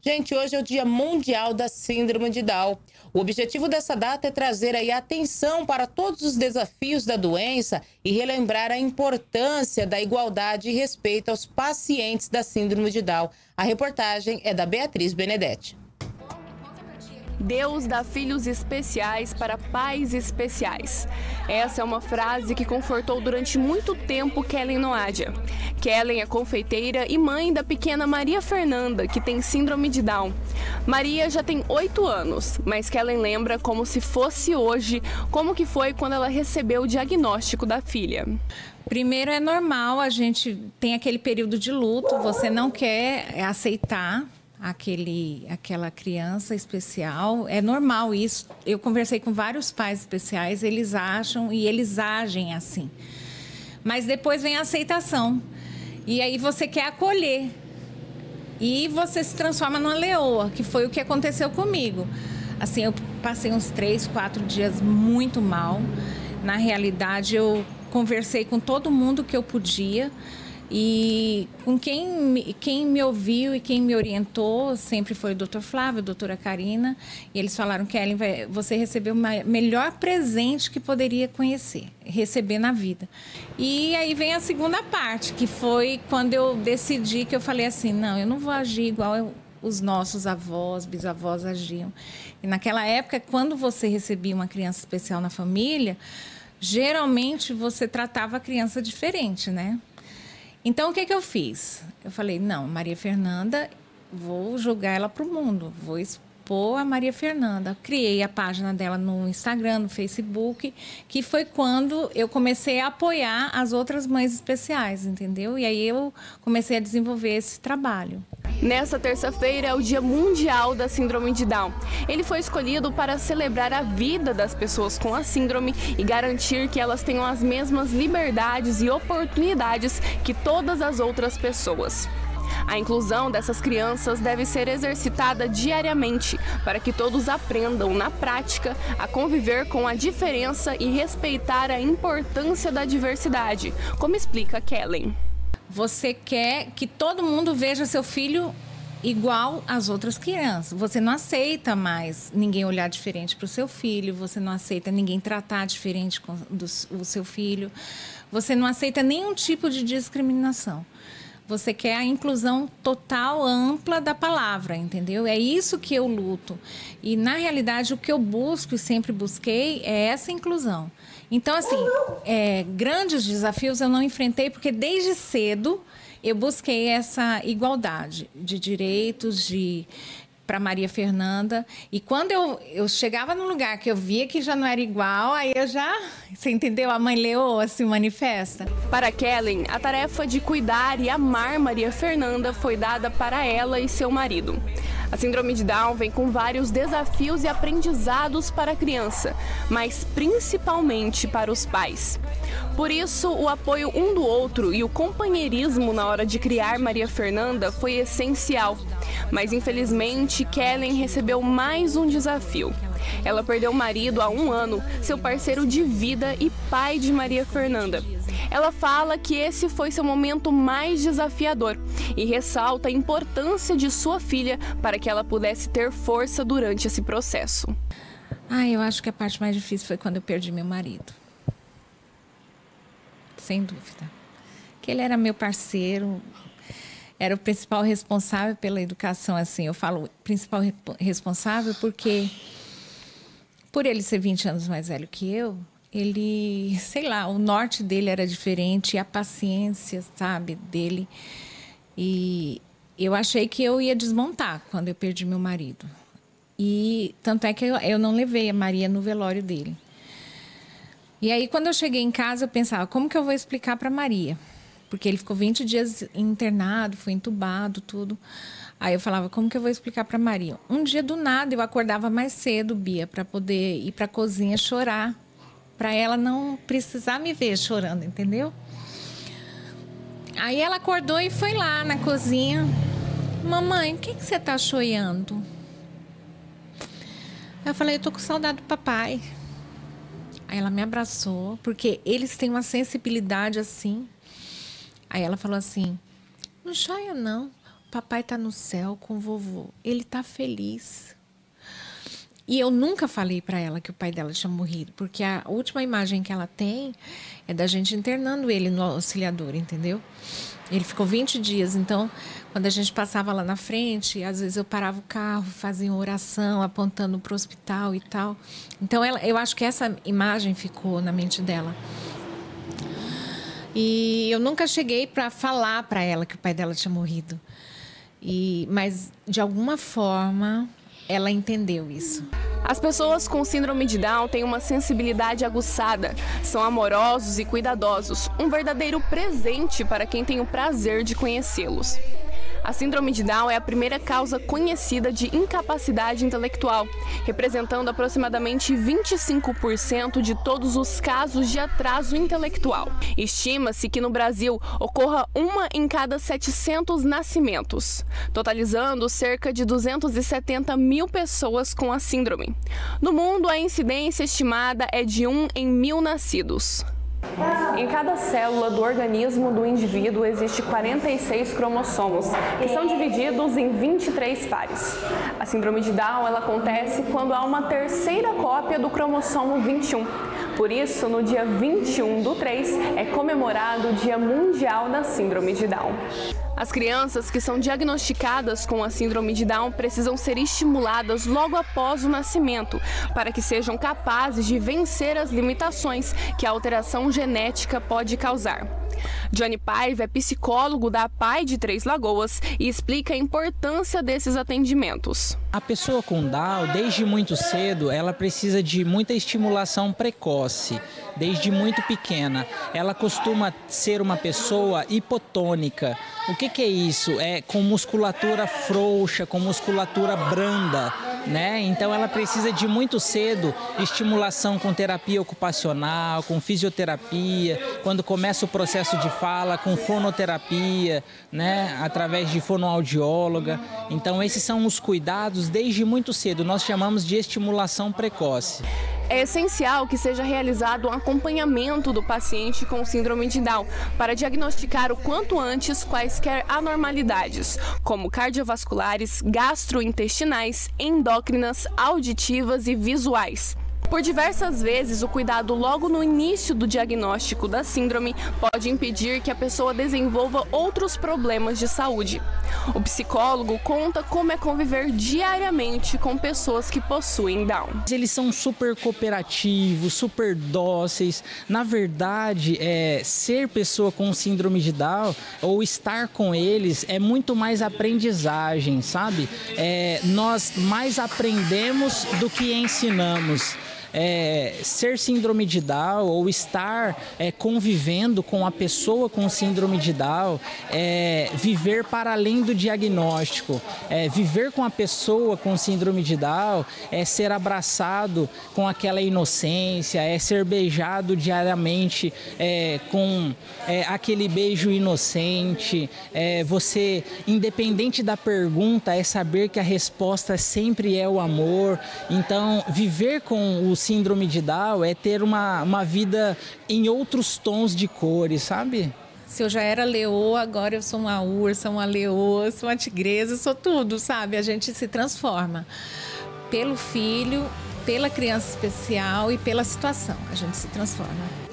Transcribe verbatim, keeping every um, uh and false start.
Gente, hoje é o Dia Mundial da Síndrome de Down. O objetivo dessa data é trazer aí atenção para todos os desafios da doença e relembrar a importância da igualdade e respeito aos pacientes da Síndrome de Down. A reportagem é da Beatriz Benedetti. Deus dá filhos especiais para pais especiais. Essa é uma frase que confortou durante muito tempo Kellen Noadia. Kellen é confeiteira e mãe da pequena Maria Fernanda, que tem síndrome de Down. Maria já tem oito anos, mas Kellen lembra como se fosse hoje, como que foi quando ela recebeu o diagnóstico da filha. Primeiro, é normal, a gente tem aquele período de luto, você não quer aceitar aquele, aquela criança especial. É normal isso. Eu conversei com vários pais especiais, eles acham e eles agem assim. Mas depois vem a aceitação. E aí você quer acolher. E você se transforma numa leoa, que foi o que aconteceu comigo. Assim, eu passei uns três, quatro dias muito mal. Na realidade, eu conversei com todo mundo que eu podia. E com quem, quem me ouviu e quem me orientou sempre foi o doutor Flávio, a doutora Karina. E eles falaram: Kellen, você recebeu o melhor presente que poderia conhecer, receber na vida. E aí vem a segunda parte, que foi quando eu decidi, que eu falei assim: não, eu não vou agir igual eu, os nossos avós, bisavós agiam. E naquela época, quando você recebia uma criança especial na família, geralmente você tratava a criança diferente, né? Então, o que que eu fiz? Eu falei: não, Maria Fernanda, vou jogar ela para o mundo, vou expor a Maria Fernanda. Criei a página dela no Instagram, no Facebook, que foi quando eu comecei a apoiar as outras mães especiais, entendeu? E aí eu comecei a desenvolver esse trabalho. Nessa terça-feira é o Dia Mundial da Síndrome de Down. Ele foi escolhido para celebrar a vida das pessoas com a síndrome e garantir que elas tenham as mesmas liberdades e oportunidades que todas as outras pessoas. A inclusão dessas crianças deve ser exercitada diariamente para que todos aprendam, na prática, a conviver com a diferença e respeitar a importância da diversidade, como explica Kellen. Você quer que todo mundo veja seu filho igual às outras crianças. Você não aceita mais ninguém olhar diferente para o seu filho, você não aceita ninguém tratar diferente com do, o seu filho, você não aceita nenhum tipo de discriminação. Você quer a inclusão total, ampla da palavra, entendeu? É isso que eu luto. E, na realidade, o que eu busco e sempre busquei é essa inclusão. Então, assim, é, grandes desafios eu não enfrentei, porque desde cedo eu busquei essa igualdade de direitos, de para Maria Fernanda. E quando eu, eu chegava num lugar que eu via que já não era igual, aí eu já, você entendeu? A mãe leoa se manifesta. Para Kellen, a tarefa de cuidar e amar Maria Fernanda foi dada para ela e seu marido. A síndrome de Down vem com vários desafios e aprendizados para a criança, mas principalmente para os pais. Por isso, o apoio um do outro e o companheirismo na hora de criar Maria Fernanda foi essencial. Mas, infelizmente, Kellen recebeu mais um desafio. Ela perdeu o marido há um ano, seu parceiro de vida e pai de Maria Fernanda. Ela fala que esse foi seu momento mais desafiador e ressalta a importância de sua filha para que ela pudesse ter força durante esse processo. Ah, eu acho que a parte mais difícil foi quando eu perdi meu marido. Sem dúvida. Que ele era meu parceiro, era o principal responsável pela educação, assim. Eu falo principal responsável porque, por ele ser vinte anos mais velho que eu, ele, sei lá, o norte dele era diferente, e a paciência, sabe, dele. E eu achei que eu ia desmontar quando eu perdi meu marido. E tanto é que eu, eu não levei a Maria no velório dele. E aí, quando eu cheguei em casa, eu pensava: como que eu vou explicar para Maria? Porque ele ficou vinte dias internado, foi entubado, tudo. Aí eu falava: como que eu vou explicar para Maria? Um dia, do nada, eu acordava mais cedo, Bia, para poder ir para a cozinha chorar, para ela não precisar me ver chorando, entendeu? Aí ela acordou e foi lá na cozinha: mamãe, o que que você está choiando? Eu falei: eu tô com saudade do papai. Aí ela me abraçou, porque eles têm uma sensibilidade assim. Aí ela falou assim: não choia não, papai está no céu com o vovô, ele está feliz. E eu nunca falei para ela que o pai dela tinha morrido, porque a última imagem que ela tem é da gente internando ele no auxiliador, entendeu? Ele ficou vinte dias, então, quando a gente passava lá na frente, às vezes eu parava o carro, fazia uma oração, apontando para o hospital e tal. Então, ela, eu acho que essa imagem ficou na mente dela. E eu nunca cheguei para falar para ela que o pai dela tinha morrido. E, mas, de alguma forma, ela entendeu isso. As pessoas com síndrome de Down têm uma sensibilidade aguçada, são amorosos e cuidadosos, um verdadeiro presente para quem tem o prazer de conhecê-los. A síndrome de Down é a primeira causa conhecida de incapacidade intelectual, representando aproximadamente vinte e cinco por cento de todos os casos de atraso intelectual. Estima-se que no Brasil ocorra uma em cada setecentos nascimentos, totalizando cerca de duzentos e setenta mil pessoas com a síndrome. No mundo, a incidência estimada é de um em mil nascidos. Em cada célula do organismo do indivíduo existe quarenta e seis cromossomos, que são divididos em vinte e três pares. A síndrome de Down ela acontece quando há uma terceira cópia do cromossomo vinte e um. Por isso, no dia vinte e um do três, é comemorado o Dia Mundial da Síndrome de Down. As crianças que são diagnosticadas com a síndrome de Down precisam ser estimuladas logo após o nascimento, para que sejam capazes de vencer as limitações que a alteração genética pode causar. Johnny Paiva é psicólogo da P A I de Três Lagoas e explica a importância desses atendimentos. A pessoa com Down, desde muito cedo, ela precisa de muita estimulação precoce, desde muito pequena. Ela costuma ser uma pessoa hipotônica. O que que é isso? É com musculatura frouxa, com musculatura branda, né? Então ela precisa de muito cedo estimulação com terapia ocupacional, com fisioterapia, quando começa o processo de fala, com fonoterapia, né? Através de fonoaudióloga. Então esses são os cuidados desde muito cedo, nós chamamos de estimulação precoce. É essencial que seja realizado um acompanhamento do paciente com síndrome de Down para diagnosticar o quanto antes quaisquer anormalidades, como cardiovasculares, gastrointestinais, endócrinas, auditivas e visuais. Por diversas vezes, o cuidado logo no início do diagnóstico da síndrome pode impedir que a pessoa desenvolva outros problemas de saúde. O psicólogo conta como é conviver diariamente com pessoas que possuem Down. Eles são super cooperativos, super dóceis. Na verdade, é, ser pessoa com síndrome de Down ou estar com eles é muito mais aprendizagem, sabe? É, nós mais aprendemos do que ensinamos. É, ser síndrome de Down ou estar é, convivendo com a pessoa com síndrome de Down, é, viver para além do diagnóstico, é, viver com a pessoa com síndrome de Down, é ser abraçado com aquela inocência, é ser beijado diariamente é, com é, aquele beijo inocente, é, você, independente da pergunta, é saber que a resposta sempre é o amor. Então, viver com o síndrome de Down é ter uma, uma vida em outros tons de cores, sabe? Se eu já era leoa, agora eu sou uma ursa, uma leoa, sou uma tigresa, sou tudo, sabe? A gente se transforma pelo filho, pela criança especial e pela situação. A gente se transforma.